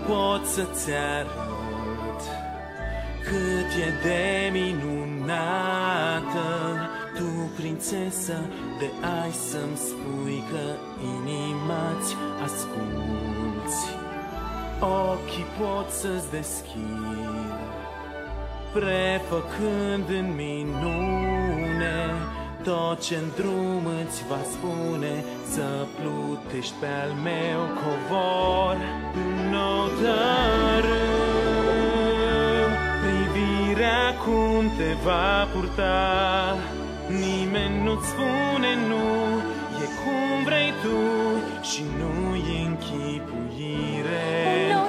pot să-ți arăt cât e de minunată tu, prințesă, de ai să-mi spui că inima-ți asculți. Ochii pot să-ți deschid, prefăcând în minune tot ce-n drum îți va spune, să plutești pe-al meu covor în nou tărâm. Privirea cum te va purta, nimeni nu-ți spune nu, e cum vrei tu și nu e închipuire. Un nou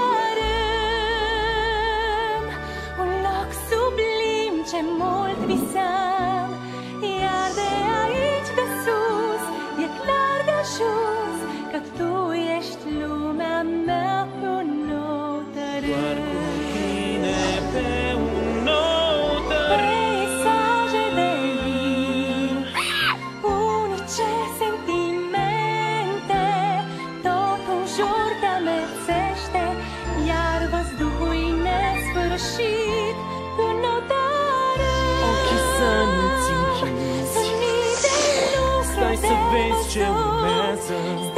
tărâm, un loc sublim ce mult visam, iar de aici de sus e clar de ajuns că tu ești lumea mea pe un nou tărâm. Doar cu tine pe un nou tărâm. Peisaje de vin, unice sentimente, tot în jur te amețește, iar văzduhul e nesfârșit cu un nou tărâm. Ochii să nu-ți închizi, Să mii de nu stai să vezi ce sus, urmează.